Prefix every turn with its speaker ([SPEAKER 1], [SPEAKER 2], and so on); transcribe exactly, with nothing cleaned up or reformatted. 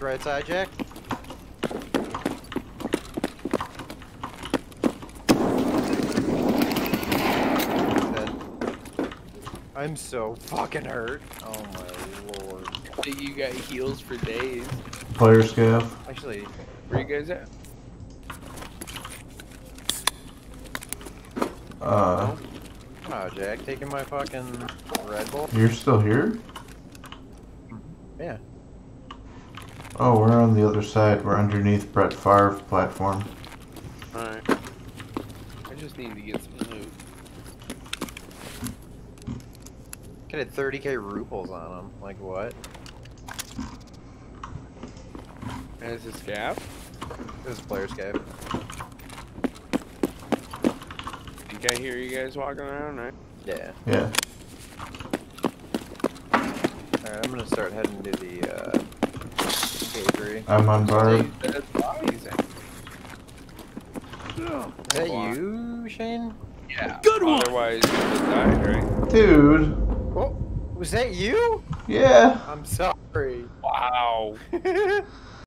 [SPEAKER 1] right side, Jack. I'm so fucking hurt. Oh my lord.
[SPEAKER 2] You got heals for days.
[SPEAKER 3] Player scav.
[SPEAKER 1] Actually,
[SPEAKER 2] where you guys at?
[SPEAKER 3] Uh.
[SPEAKER 1] Oh, Jack, taking my fucking Red Bull.
[SPEAKER 3] You're still here?
[SPEAKER 1] Yeah.
[SPEAKER 3] Oh, we're on the other side. We're underneath Brett Favre platform.
[SPEAKER 2] Alright. I just need to get some loot.
[SPEAKER 1] I had thirty K rubles on them. Like what?
[SPEAKER 2] As a scav?
[SPEAKER 1] It was a player scav.
[SPEAKER 2] Think I hear you guys walking around, right?
[SPEAKER 1] Yeah.
[SPEAKER 3] Yeah.
[SPEAKER 1] Alright, I'm gonna start heading to the uh bakery.
[SPEAKER 3] I'm on bar.
[SPEAKER 2] That's bodies.
[SPEAKER 1] Is that you, Shane?
[SPEAKER 2] Yeah. Good one. Otherwise, you would have died, right?
[SPEAKER 3] Dude.
[SPEAKER 1] Oh, was that you?
[SPEAKER 3] Yeah.
[SPEAKER 1] I'm sorry.
[SPEAKER 2] Wow.